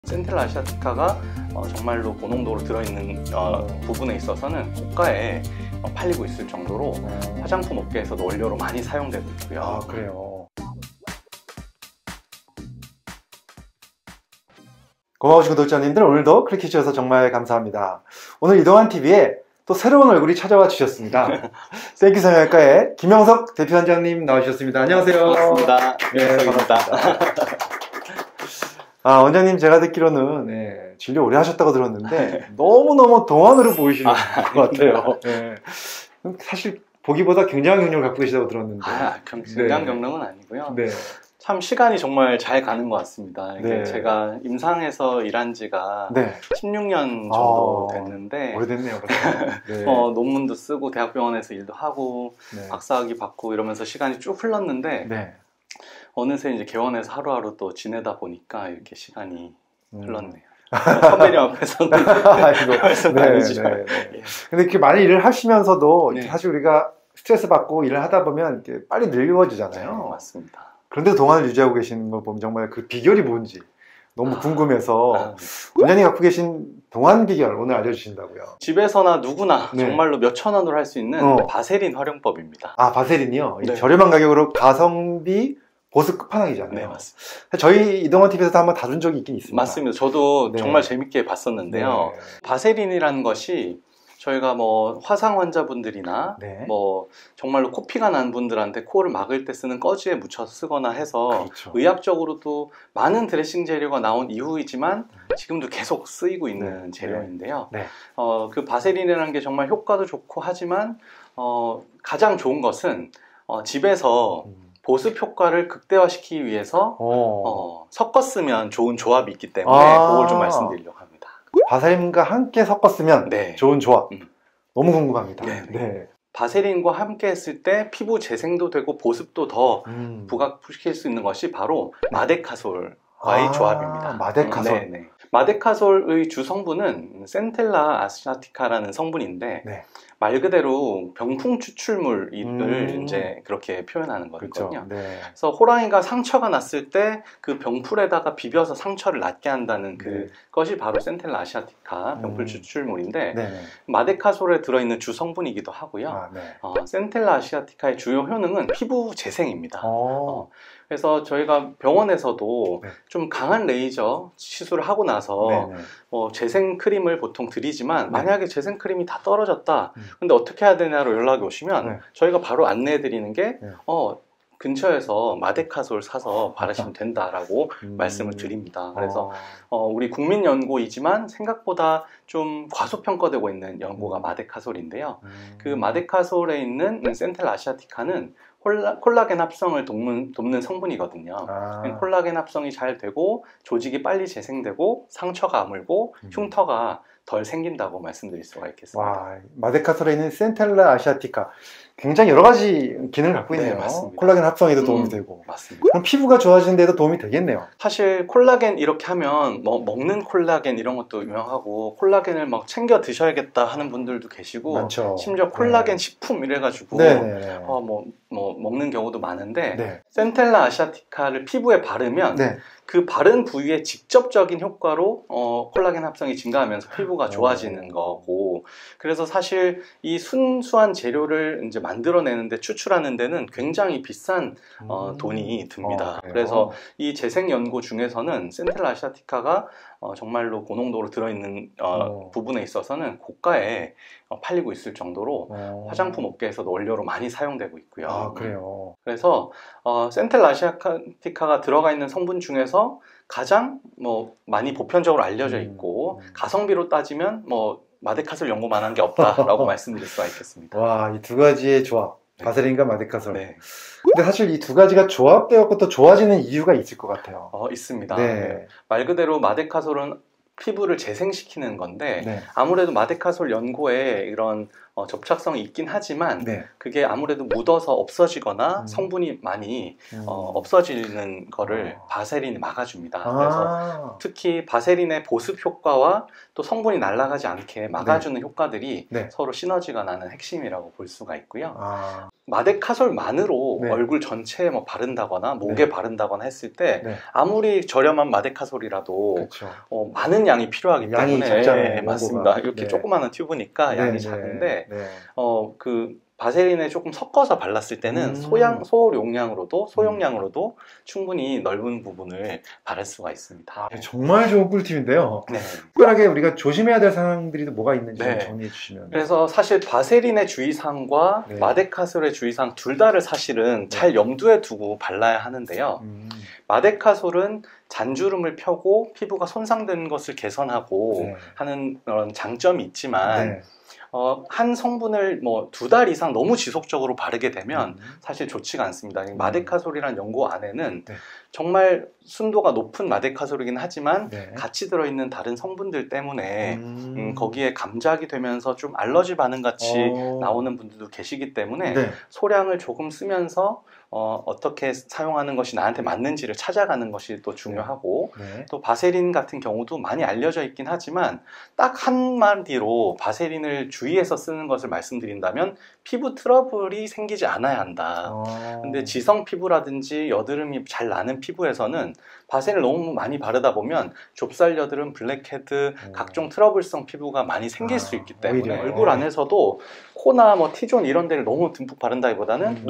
센텔라 아시아티카가 정말로 고농도로 들어있는 부분에 있어서는 고가에 팔리고 있을 정도로 화장품 업계에서도 원료로 많이 사용되고 있고요. 아, 그래요. 고마우신 구독자님들, 오늘도 클릭해 주셔서 정말 감사합니다. 오늘 이동환TV에 또 새로운 얼굴이 찾아와 주셨습니다. 땡큐 성형외과의 김영석 대표원장님 나와주셨습니다. 안녕하세요. 반갑습니다. 네, 반갑습니다. 원장님, 제가 듣기로는 진료 오래 하셨다고 들었는데 너무너무 동안으로 보이시는 것 같아요. 네. 사실 보기보다 굉장한 경력을 갖고 계시다고 들었는데. 굉장한 경력은 아니고요. 네. 참 시간이 정말 잘 가는 것 같습니다. 이게 네. 제가 임상에서 일한 지가 네. 16년 정도 됐는데 오래됐네요. 네. 논문도 쓰고 대학병원에서 일도 하고 네. 박사학위 받고 이러면서 시간이 쭉 흘렀는데 네. 어느새 이제 개원해서 하루하루 또 지내다 보니까 이렇게 시간이 흘렀네요. 선배님 앞에서는 말씀 네, 아니죠. 네, 네. 근데 이렇게 많이 일을 하시면서도 네. 사실 우리가 스트레스 받고 일을 하다 보면 이렇게 빨리 늙어지잖아요. 네, 맞습니다. 그런데도 동안을 유지하고 계시는 걸 보면 정말 그 비결이 뭔지 너무 궁금해서 원장님 갖고 계신 동안 비결 오늘 알려주신다고요. 집에서나 누구나 네. 정말로 몇천 원으로 할 수 있는 바세린 활용법입니다. 바세린이요? 네. 저렴한 가격으로 가성비 보습 끝판왕이잖아요. 네, 맞습니다. 저희 이동환TV에서도 한번 다룬 적이 있긴 있습니다. 맞습니다. 저도 네. 정말 재밌게 봤었는데요. 네. 바세린이라는 것이 저희가 뭐 화상 환자분들이나 네. 뭐 정말로 코피가 난 분들한테 코를 막을 때 쓰는 꺼지에 묻혀서 쓰거나 해서 그렇죠. 의학적으로도 많은 드레싱 재료가 나온 이후이지만 지금도 계속 쓰이고 있는 재료인데요. 네. 그 바세린이라는 게 정말 효과도 좋고 하지만 가장 좋은 것은 집에서 보습 효과를 극대화시키기 위해서 섞어 쓰면 좋은 조합이 있기 때문에 그걸 좀 말씀드리려고 합니다. 바세린과 함께 섞었으면 네. 좋은 조합. 너무 궁금합니다. 네. 네. 바세린과 함께 했을 때 피부 재생도 되고 보습도 더 부각시킬 수 있는 것이 바로 마데카솔과의 조합입니다. 마데카솔. 네. 마데카솔의 주 성분은 센텔라 아시아티카라는 성분인데 네. 말 그대로 병풍 추출물을 이제 그렇게 표현하는 거거든요. 그렇죠. 네. 그래서 호랑이가 상처가 났을 때 그 병풀에다가 비벼서 상처를 낫게 한다는 그것이 바로 센텔라 아시아티카 병풀 추출물인데 네. 마데카솔에 들어있는 주 성분이기도 하고요. 네. 센텔라 아시아티카의 주요 효능은 피부 재생입니다. 어. 그래서 저희가 병원에서도 네. 좀 강한 레이저 시술을 하고 나서 재생 크림을 보통 드리지만 만약에 재생 크림이 다 떨어졌다. 근데 어떻게 해야 되냐로 연락이 오시면 저희가 바로 안내해 드리는 게 근처에서 마데카솔 사서 바르시면 된다라고 말씀을 드립니다. 그래서 우리 국민연고이지만 생각보다 좀 과소평가되고 있는 연고가 마데카솔인데요. 그 마데카솔에 있는 센텔라 아시아티카는 콜라겐 합성을 돕는 성분이거든요. 콜라겐 합성이 잘 되고 조직이 빨리 재생되고 상처가 아물고 흉터가 덜 생긴다고 말씀드릴 수가 있겠습니다. 와, 마데카솔에 있는 센텔라 아시아티카 굉장히 여러 가지 기능을 갖고 있네요. 네, 맞습니다. 콜라겐 합성에도 도움이 되고. 맞습니다. 그럼 피부가 좋아지는 데도 도움이 되겠네요. 사실 콜라겐 이렇게 하면 먹는 콜라겐 이런 것도 유명하고 콜라겐을 막 챙겨 드셔야겠다 하는 분들도 계시고 많죠. 심지어 콜라겐 식품 이래가지고 먹는 경우도 많은데 센텔라 아시아티카를 피부에 바르면 그 바른 부위에 직접적인 효과로 콜라겐 합성이 증가하면서 피부가 좋아지는 거고, 그래서 사실 이 순수한 재료를 이제 만들어내는데 추출하는 데는 굉장히 비싼 돈이 듭니다. 그래서 이 재생 연고 중에서는 센텔라 아시아티카가 정말로 고농도로 들어있는 부분에 있어서는 고가에 팔리고 있을 정도로 화장품 업계에서도 원료로 많이 사용되고 있고요. 그래요. 그래서 센텔라 아시아티카가 들어가 있는 성분 중에서 가장 많이 보편적으로 알려져 있고 가성비로 따지면 마데카솔 연고만한 게 없다라고 말씀드릴 수가 있겠습니다. 와, 이 두 가지의 조합, 바세린과 마데카솔. 근데 사실 이 두 가지가 조합되었고 또 좋아지는 이유가 있을 것 같아요. 있습니다. 말 그대로 마데카솔은 피부를 재생시키는 건데 아무래도 마데카솔 연고에 이런 접착성이 있긴 하지만 네. 그게 아무래도 묻어서 없어지거나 성분이 많이 없어지는 거를 바세린이 막아줍니다. 그래서 특히 바세린의 보습 효과와 또 성분이 날아가지 않게 막아주는 네. 효과들이 네. 서로 시너지가 나는 핵심이라고 볼 수가 있고요. 마데카솔만으로 네. 얼굴 전체에 뭐 바른다거나 목에 네. 바른다거나 했을 때 네. 아무리 저렴한 마데카솔이라도 많은 양이 필요하기 때문에 작잖아요, 맞습니다. 이렇게 네. 조그마한 튜브니까 양이 작은데 그 바세린에 조금 섞어서 발랐을 때는 소용량으로도 충분히 넓은 부분을 바를 수가 있습니다. 정말 좋은 꿀팁인데요. 네. 특별하게 우리가 조심해야 될 사항들이 뭐가 있는지 네. 정리해 주시면. 그래서 사실 바세린의 주의사항과 네. 마데카솔의 주의사항 둘 다를 사실은 네. 잘 염두에 두고 발라야 하는데요. 마데카솔은 잔주름을 펴고 피부가 손상되는 것을 개선하고 네. 하는 그런 장점이 있지만 네. 한 성분을 뭐 2달 이상 너무 지속적으로 바르게 되면 사실 좋지가 않습니다. 마데카솔이라는 연고 안에는 네. 정말 순도가 높은 마데카솔이긴 하지만 네. 같이 들어있는 다른 성분들 때문에 거기에 감작이 되면서 좀 알러지 반응 같이 나오는 분들도 계시기 때문에 네. 소량을 조금 쓰면서 어떻게 사용하는 것이 나한테 맞는지를 찾아가는 것이 또 중요하고 네. 또 바세린 같은 경우도 많이 알려져 있긴 하지만 딱 한마디로 바세린을 주의해서 쓰는 것을 말씀드린다면 피부 트러블이 생기지 않아야 한다. 근데 지성 피부라든지 여드름이 잘 나는 피부에서는 바세린을 너무 많이 바르다 보면 좁쌀 여드름, 블랙헤드, 각종 트러블성 피부가 많이 생길 수 있기 때문에 오히려. 얼굴 안에서도 코나 뭐 T존 이런 데를 너무 듬뿍 바른다기보다는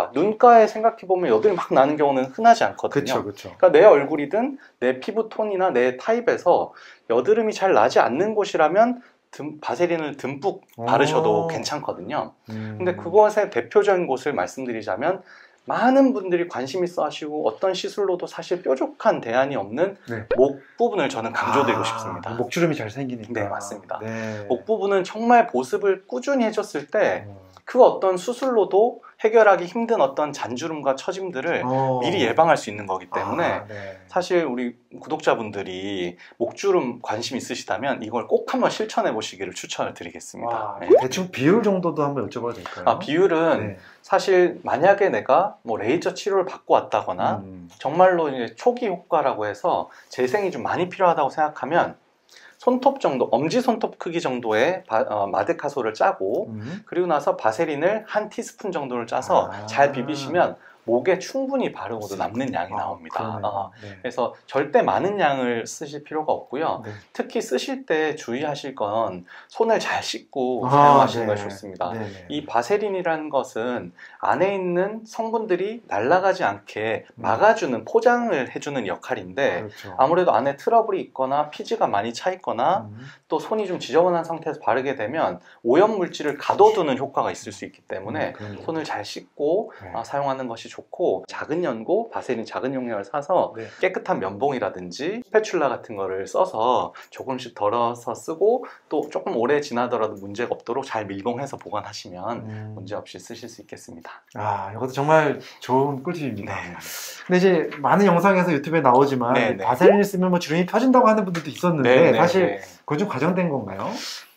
눈가에 생각해보면 여드름이 막 나는 경우는 흔하지 않거든요. 그쵸. 그러니까 내 얼굴이든 내 피부 톤이나 내 타입에서 여드름이 잘 나지 않는 곳이라면 바세린을 듬뿍 바르셔도 괜찮거든요. 근데 그것의 대표적인 곳을 말씀드리자면 많은 분들이 관심 있어 하시고 어떤 시술로도 사실 뾰족한 대안이 없는 네. 목 부분을 저는 강조드리고 싶습니다. 목주름이 잘 생기니까. 네, 맞습니다. 네. 목 부분은 정말 보습을 꾸준히 해줬을 때 그 어떤 수술로도 해결하기 힘든 어떤 잔주름과 처짐들을 미리 예방할 수 있는 거기 때문에 네. 사실 우리 구독자분들이 목주름 관심 있으시다면 이걸 꼭 한번 실천해 보시기를 추천을 드리겠습니다. 네. 대충 비율 정도도 한번 여쭤봐도 될까요? 비율은 네. 사실 만약에 내가 뭐 레이저 치료를 받고 왔다거나 정말로 이제 초기 효과라고 해서 재생이 좀 많이 필요하다고 생각하면 손톱 정도, 엄지 손톱 크기 정도의 마데카솔을 짜고 그리고 나서 바세린을 한 티스푼 정도를 짜서 잘 비비시면 목에 충분히 바르고도 남는 양이 나옵니다. 네. 그래서 절대 많은 양을 쓰실 필요가 없고요. 네. 특히 쓰실 때 주의하실 건 손을 잘 씻고 사용하시는 네. 것이 좋습니다. 네. 이 바세린이라는 것은 안에 있는 성분들이 날아가지 않게 막아주는 포장을 해주는 역할인데 그렇죠. 아무래도 안에 트러블이 있거나 피지가 많이 차 있거나 또 손이 좀 지저분한 상태에서 바르게 되면 오염물질을 가둬두는 효과가 있을 수 있기 때문에 손을 잘 씻고 사용하는 것이 좋고 작은 연고, 바세린 작은 용량을 사서 네. 깨끗한 면봉이라든지 스패츌라 같은 거를 써서 조금씩 덜어서 쓰고 또 조금 오래 지나더라도 문제가 없도록 잘 밀봉해서 보관하시면 문제없이 쓰실 수 있겠습니다. 이것도 정말 좋은 꿀팁입니다. 네. 근데 이제 많은 영상에서 유튜브에 나오지만 바세린을 쓰면 뭐 주름이 펴진다고 하는 분들도 있었는데 사실 그건 좀 과장된 건가요?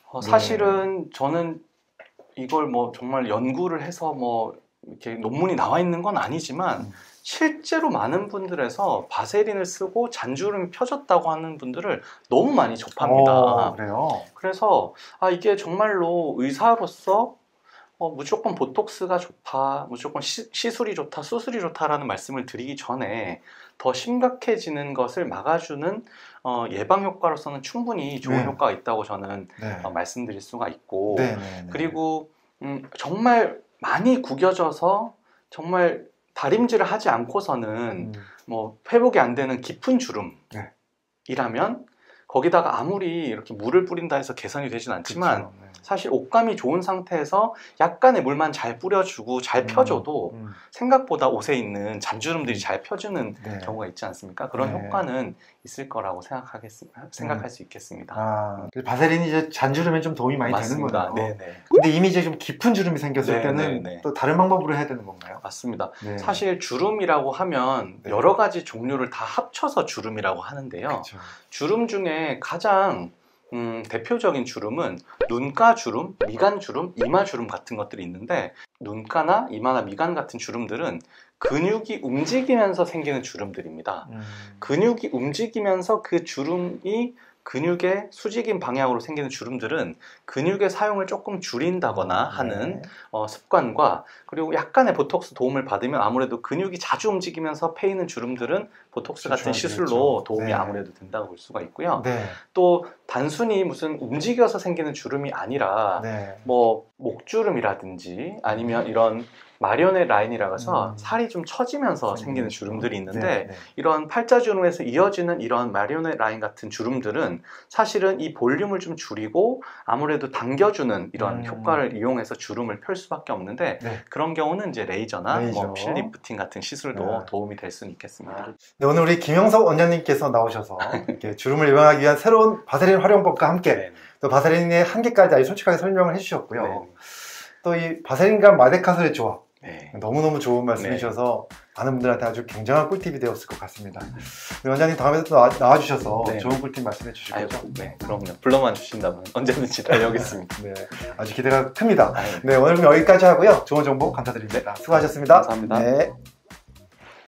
사실은 저는 이걸 뭐 정말 연구를 해서 뭐 이렇게 논문이 나와 있는 건 아니지만 실제로 많은 분들에서 바세린을 쓰고 잔주름이 펴졌다고 하는 분들을 너무 많이 접합니다. 그래요? 그래서 이게 정말로 의사로서 무조건 보톡스가 좋다, 무조건 시술이 좋다, 수술이 좋다라는 말씀을 드리기 전에 더 심각해지는 것을 막아주는 예방 효과로서는 충분히 좋은 효과가 있다고 저는 말씀드릴 수가 있고 그리고 정말 많이 구겨져서 정말 다림질을 하지 않고서는 뭐 회복이 안 되는 깊은 주름이라면 거기다가 아무리 이렇게 물을 뿌린다 해서 개선이 되진 않지만 사실 옷감이 좋은 상태에서 약간의 물만 잘 뿌려주고 잘 펴줘도 생각보다 옷에 있는 잔주름들이 잘 펴주는 경우가 있지 않습니까? 그런 효과는 있을 거라고 생각할 수 있겠습니다. 바세린이 이제 잔주름에 좀 도움이 많이 맞습니다. 되는 거예요. 근데 이미 이제 좀 깊은 주름이 생겼을 때는 또 다른 방법으로 해야 되는 건가요? 맞습니다. 사실 주름이라고 하면 여러 가지 종류를 다 합쳐서 주름이라고 하는데요. 주름 중에 가장 대표적인 주름은 눈가 주름, 미간 주름, 이마 주름 같은 것들이 있는데 눈가나 이마나 미간 같은 주름들은 근육이 움직이면서 생기는 주름들입니다. 근육이 움직이면서 그 주름이 근육의 수직인 방향으로 생기는 주름들은 근육의 사용을 조금 줄인다거나 하는 습관과 그리고 약간의 보톡스 도움을 받으면 아무래도 근육이 자주 움직이면서 패이는 주름들은 보톡스 같은 시술로 도움이 아무래도 된다고 볼 수가 있고요. 또 단순히 무슨 움직여서 생기는 주름이 아니라 뭐 목주름이라든지 아니면 이런 마리오넷 라인이라고 해서 살이 좀 처지면서 생기는 주름들이 있는데 이런 팔자주름에서 이어지는 이런 마리오넷 라인 같은 주름들은 사실은 이 볼륨을 좀 줄이고 아무래도 당겨주는 이런 효과를 이용해서 주름을 펼 수밖에 없는데 그런 경우는 이제 레이저나 뭐 필리프팅 같은 시술도 도움이 될 수는 있겠습니다. 네, 오늘 우리 김영석 원장님께서 나오셔서 이렇게 주름을 예방하기 위한 새로운 바세린 활용법과 함께 또 바세린의 한계까지 아주 솔직하게 설명을 해주셨고요. 또 이 바세린과 마데카솔의 조합 너무너무 좋은 말씀이셔서 많은 분들한테 아주 굉장한 꿀팁이 되었을 것 같습니다. 우리 원장님 다음에 또 나와주셔서 좋은 꿀팁 말씀해 주실 거죠? 네, 그럼요. 불러만 주신다면 언제든지 달려오겠습니다. 아주 기대가 큽니다. 네, 오늘 여기까지 하고요. 좋은 정보 감사드립니다. 수고하셨습니다. 감사합니다. 네.